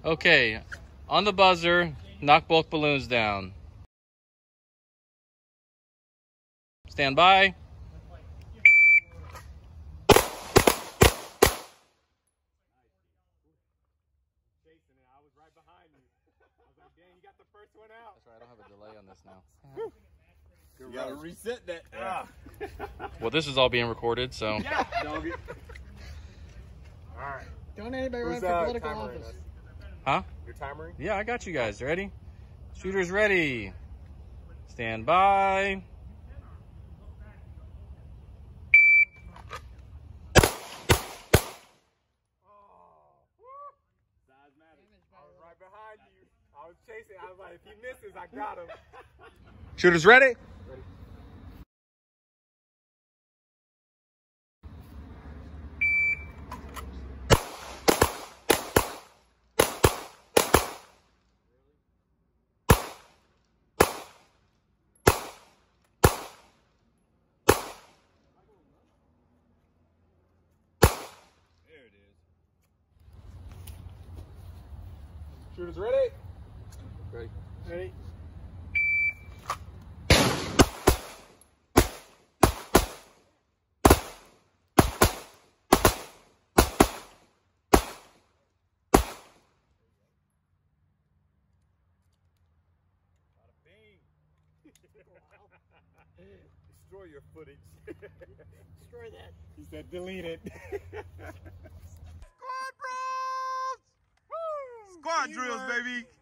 Okay, on the buzzer, knock both balloons down. Stand by. I was right behind you. I was like, dang, you got the first one out. That's right, I don't have a delay on this now. You gotta reset that. Yeah. Well, this is all being recorded, so. Yeah, doggy. Alright. Don't anybody run for political office. Huh? Your timer? Yeah, I got you guys. Ready? Shooters ready. Stand by. I was right behind you. I was chasing. I was like, if he misses, I got him. Shooters ready? Ready. There it is. Shooters ready? Ready. Ready. Destroy your footage. Destroy that. He said delete it. Squad bros! Woo! Squad drills, baby.